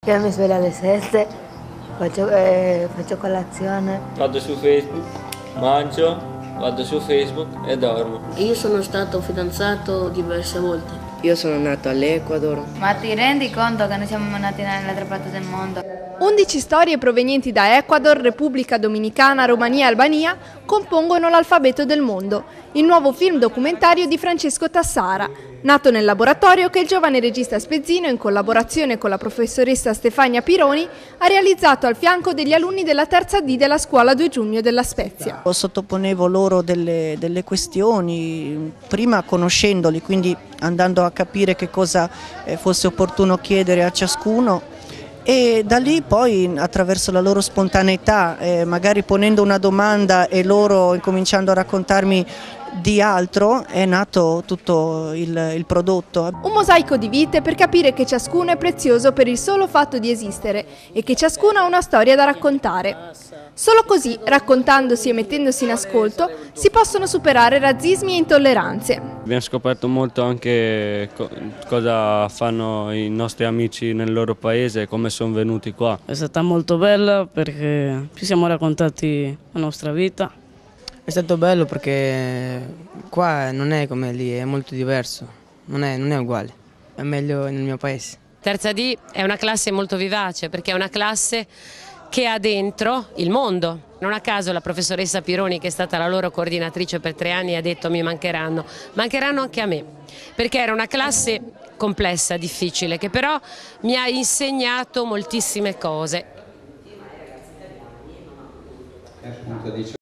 Io mi sveglio alle 7, faccio colazione. Vado su Facebook, mangio, vado su Facebook e dormo. Io sono stato fidanzato diverse volte. Io sono nato all'Ecuador. Ma ti rendi conto che noi siamo nati nell'altra parte del mondo? 11 storie provenienti da Ecuador, Repubblica Dominicana, Romania e Albania compongono l'alfabeto del mondo, il nuovo film documentario di Francesco Tassara, nato nel laboratorio che il giovane regista spezzino, in collaborazione con la professoressa Stefania Pironi, ha realizzato al fianco degli alunni della terza D della scuola 2 giugno della Spezia. Sottoponevo loro delle questioni, prima conoscendoli, quindi andando a capire che cosa fosse opportuno chiedere a ciascuno, e da lì poi attraverso la loro spontaneità, magari ponendo una domanda e loro incominciando a raccontarmi di altro, è nato tutto il prodotto. Un mosaico di vite per capire che ciascuno è prezioso per il solo fatto di esistere e che ciascuno ha una storia da raccontare. Solo così, raccontandosi e mettendosi in ascolto, si possono superare razzismi e intolleranze. Abbiamo scoperto molto anche cosa fanno i nostri amici nel loro paese e come sono venuti qua. È stata molto bella perché ci siamo raccontati la nostra vita. È stato bello perché qua non è come lì, è molto diverso, non è uguale, è meglio nel mio paese. Terza D è una classe molto vivace perché è una classe che ha dentro il mondo. Non a caso la professoressa Pironi, che è stata la loro coordinatrice per 3 anni, ha detto mi mancheranno anche a me, perché era una classe complessa, difficile, che però mi ha insegnato moltissime cose.